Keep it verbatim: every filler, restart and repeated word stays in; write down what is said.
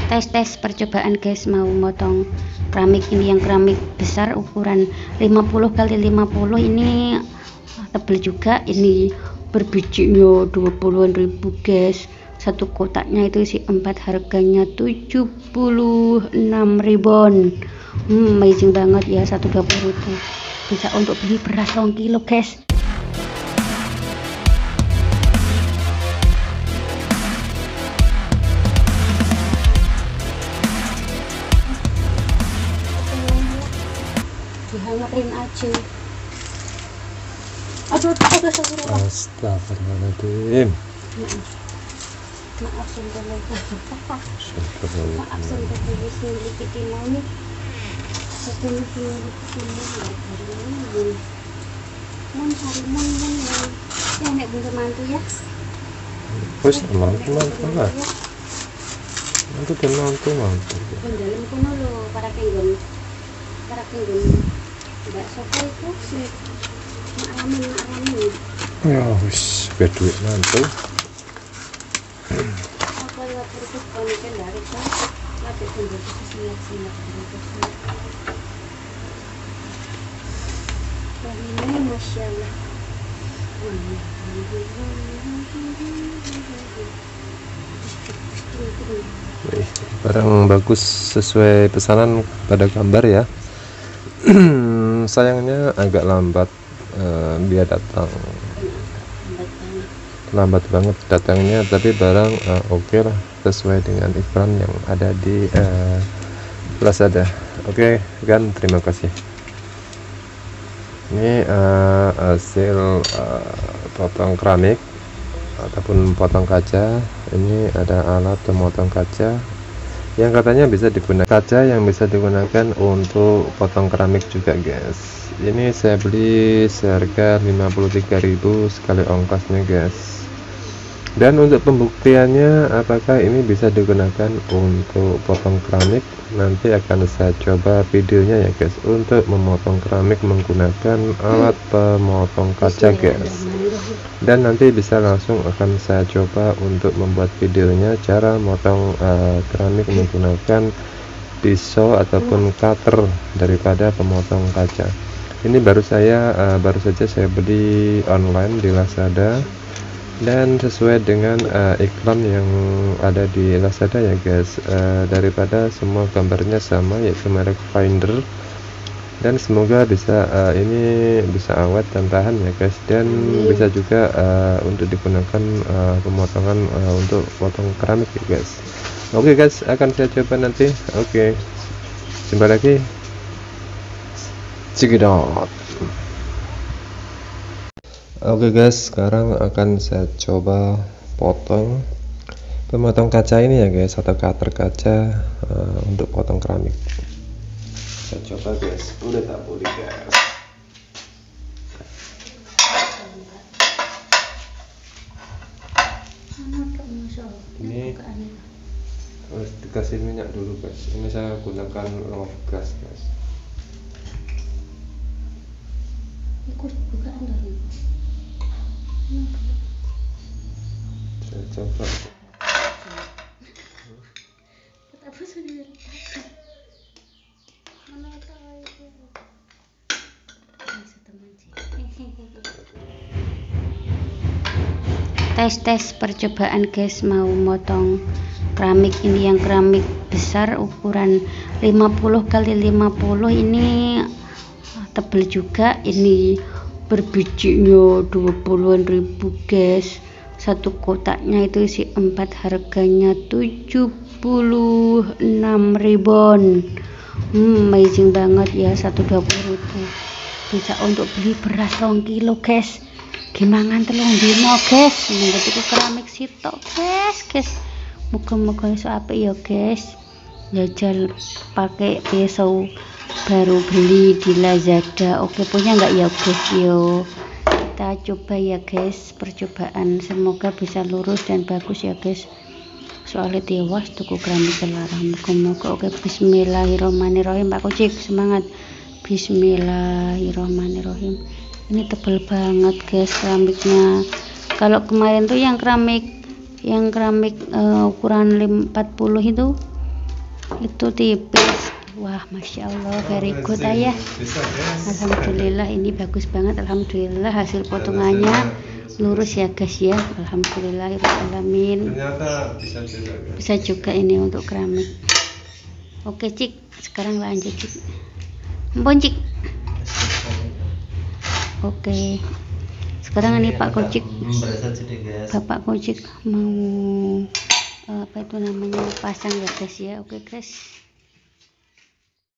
Tes-tes percobaan guys, mau motong keramik ini yang keramik besar ukuran lima puluh kali lima puluh, ini tebel juga, ini berbijinya dua puluhan ribu guys, satu kotaknya itu isi empat, harganya tujuh puluh enam ribuan. hmm, amazing banget ya, satu ratus dua puluh ribu bisa untuk beli beras satu kilo guys. Dihangatin aja. Aduh, aduh, aduh. Astagfirullahaladzim. Maaf sumpah maaf sumpah bisnis kita mau nih satu bisnis ini mon cari mon mon ya nek buntu mantu ya wis mantu mantu lah mantu dan mantu mantu dalam kono lo para penggon para penggon mbak Sopo itu si maklamin maklamin ya wis biar duit mantu. Apa ya terus konten dari kan lagi tunggu siap-siap terus. Ini Masya Allah. Barang bagus sesuai pesanan pada gambar ya. Sayangnya agak lambat uh, dia datang. Lambat banget datangnya, tapi barang uh, oke okay lah, sesuai dengan iklan yang ada di uh, Lazada. Oke okay, kan, terima kasih. Ini uh, hasil uh, potong keramik ataupun potong kaca. Ini ada alat pemotong kaca yang katanya bisa digunakan kaca yang bisa digunakan untuk potong keramik juga guys. Ini saya beli seharga lima puluh tiga ribu sekali ongkosnya guys. Dan untuk pembuktiannya apakah ini bisa digunakan untuk potong keramik, nanti akan saya coba videonya ya guys, untuk memotong keramik menggunakan alat pemotong kaca guys. Dan nanti bisa langsung akan saya coba untuk membuat videonya cara motong uh, keramik menggunakan pisau ataupun cutter daripada pemotong kaca. Ini baru saya uh, baru saja saya beli online di Lazada, dan sesuai dengan uh, iklan yang ada di Lazada ya guys, uh, daripada semua gambarnya sama, yaitu merek Finder, dan semoga bisa uh, ini bisa awet dan tahan ya guys, dan bisa juga uh, untuk digunakan uh, pemotongan uh, untuk potong keramik ya guys. Oke okay guys, akan saya coba nanti. Oke okay. Jumpa lagi. Cekidot. Oke okay guys, sekarang akan saya coba potong pemotong kaca ini ya guys, atau cutter kaca uh, untuk potong keramik. Saya coba guys, udah tak boleh guys. Ini harus dikasih minyak dulu guys. Ini saya gunakan low gas guys. Ikut bukaan dari saya coba. Apa sudah mana tahu itu tes-tes percobaan guys, mau motong keramik ini yang keramik besar ukuran lima puluh kali lima puluh, ini tebel juga, ini berbijinya dua puluhan ribu guys, satu kotaknya itu isi empat, harganya tujuh puluh enam ribuan. hmm, amazing banget ya, satu ratus dua puluh ribu bisa untuk beli beras satu kilo guys, gimangan telung dino guys, mengerti ke keramik sitok guys guys. Muka-muka iso apik ya guys, jajal pakai pisau baru beli di Lazada. Oke, punya nggak ya guys? Yo kita coba ya guys, percobaan, semoga bisa lurus dan bagus ya guys, soalnya tewas tuku keramik terlarang. Moga-moga. Oke, bismillahirrahmanirrahim. Pak Kucik semangat. Bismillahirrahmanirrahim. Ini tebal banget guys keramiknya. Kalau kemarin tuh yang keramik yang keramik uh, ukuran empat puluh itu Itu tipis. Wah, masya Allah, very good ayah. Bisa guys. Alhamdulillah, ini bagus banget. Alhamdulillah hasil potongannya lurus ya guys ya. Alhamdulillah, alamin. Ternyata bisa juga guys. Bisa juga ini untuk keramik. Oke Cik, sekarang lanjut Cik. Ampun Cik. Oke. Sekarang ini Pak Kocik, Bapak Kocik mau apa itu namanya pasang ya guys ya. Oke guys.